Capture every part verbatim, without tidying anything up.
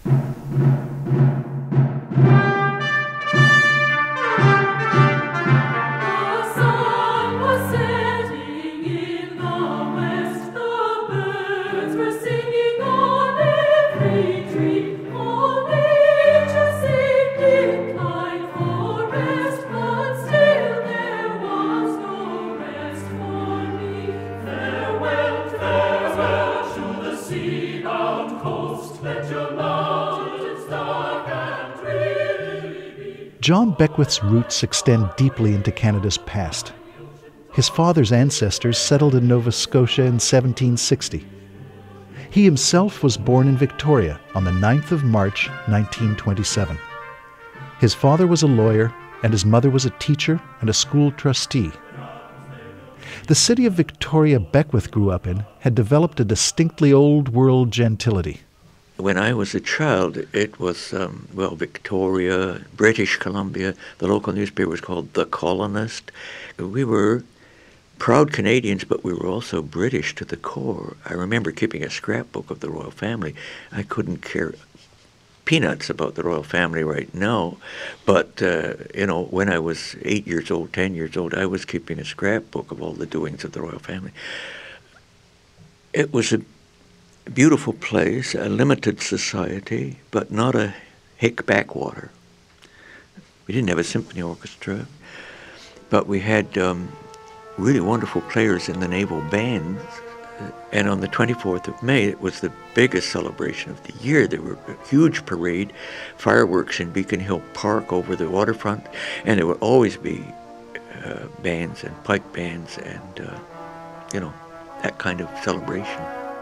John Beckwith's roots extend deeply into Canada's past. His father's ancestors settled in Nova Scotia in seventeen sixty. He himself was born in Victoria on the ninth of March, nineteen twenty-seven. His father was a lawyer, and his mother was a teacher and a school trustee. The city of Victoria Beckwith grew up in had developed a distinctly old-world gentility. When I was a child, it was, um, well, Victoria, British Columbia. The local newspaper was called The Colonist. We were proud Canadians, but we were also British to the core. I remember keeping a scrapbook of the royal family. I couldn't care peanuts about the royal family right now, but, uh, you know, when I was eight years old, ten years old, I was keeping a scrapbook of all the doings of the royal family. It was a beautiful place, a limited society, but not a hick backwater. We didn't have a symphony orchestra, but we had um, really wonderful players in the naval bands. And on the twenty-fourth of May, it was the biggest celebration of the year. There were a huge parade, fireworks in Beacon Hill Park over the waterfront, and there would always be uh, bands and pipe bands and, uh, you know, that kind of celebration.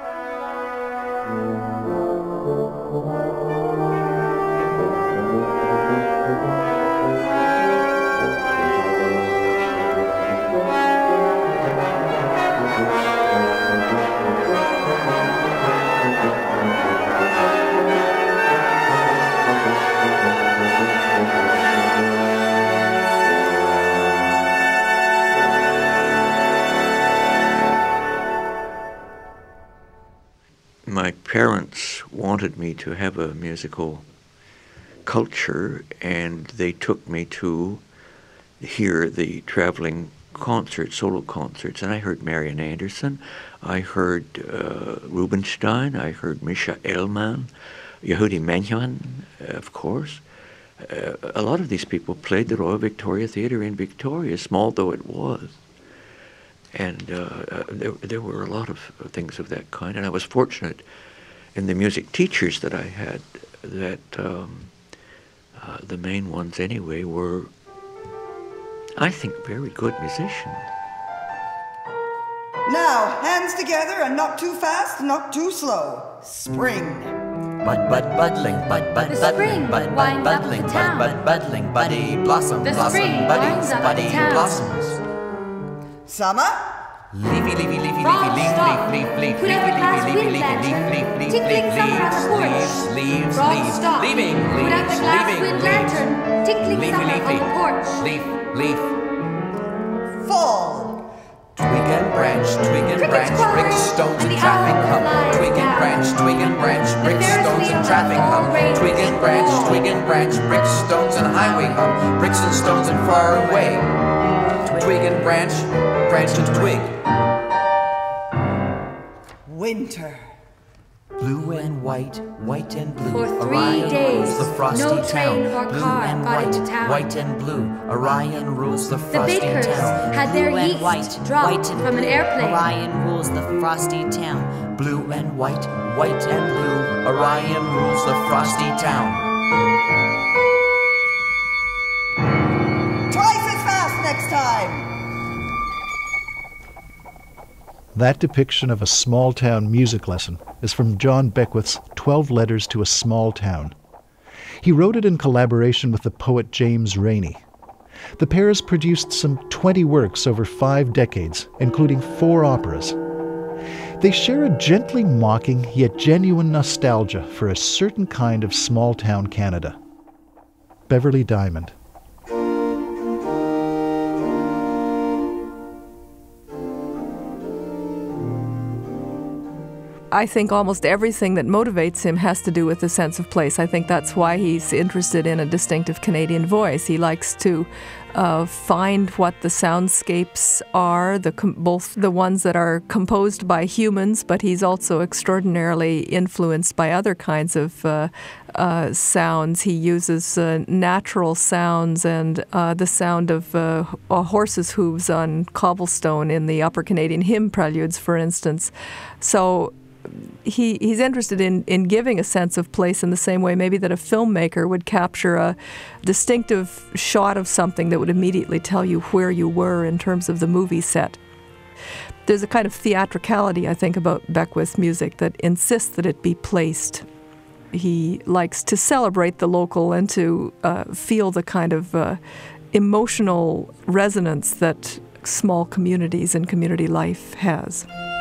My parents wanted me to have a musical culture, and they took me to hear the traveling concerts, solo concerts, and I heard Marian Anderson, I heard uh, Rubinstein, I heard Misha Elman, Yehudi Menuhin, of course. Uh, a lot of these people played the Royal Victoria Theatre in Victoria, small though it was. And uh, uh, there, there were a lot of things of that kind. And I was fortunate in the music teachers that I had that um, uh, the main ones anyway were, I think, very good musicians. Now, hands together and not too fast, not too slow. Spring. Bud, bud, buddling, bud, bud, the buddling, spring bud, bud, winds up buddling, the bud, town. bud, buddling, buddy, blossom, The blossom, spring buddies, winds up buddy, the town. blossoms. Summer. Leafy, leafy, leafy, Frogs leafy, stop. leaf, leaf, leaf, Put leaf, out the glass leafy, wind leafy, leaf, lantern. leaf, leaf, Tickling leaf, summer on the porch. leaves, leaves, Frogs leaves, stop. leaving, Put out the leaves, glass leaving, wind leaves. lantern. Tickling Leafy, summer leafy. on the porch. Leaf, leaf. Fall. Twig and branch, twig and Crickets branch, cry, bricks, stones, and and the traffic owl hum. flies Twig and down. branch, twig and branch, bricks, Ferris stones, wheel and traffic all hum. raised Twig and branch, full. twig and branch, bricks, stones, and highway hum. Bricks and stones and far away. Twig and branch, branch and twig. Winter. Blue and white, white and blue. For three Orion days, rules the frosty no town. train or Blue car and got white, into town. white and blue. Orion rules the The frosty bakers town. had their Blue and yeast white, dropped white and from an blue. airplane. Orion rules the frosty town. Blue and white, white and blue. Orion rules the frosty town. Twice as fast next time. That depiction of a small-town music lesson is from John Beckwith's Twelve Letters to a Small Town. He wrote it in collaboration with the poet James Rainey. The pair has produced some twenty works over five decades, including four operas. They share a gently mocking yet genuine nostalgia for a certain kind of small-town Canada. Beverly Diamond. I think almost everything that motivates him has to do with the sense of place. I think that's why he's interested in a distinctive Canadian voice. He likes to uh, find what the soundscapes are, the com- both the ones that are composed by humans, but he's also extraordinarily influenced by other kinds of uh, uh, sounds. He uses uh, natural sounds and uh, the sound of uh, a horse's hooves on cobblestone in the Upper Canadian hymn preludes, for instance. So he he's interested in, in giving a sense of place in the same way maybe that a filmmaker would capture a distinctive shot of something that would immediately tell you where you were in terms of the movie set. There's a kind of theatricality, I think, about Beckwith's music that insists that it be placed. He likes to celebrate the local and to uh, feel the kind of uh, emotional resonance that small communities and community life has.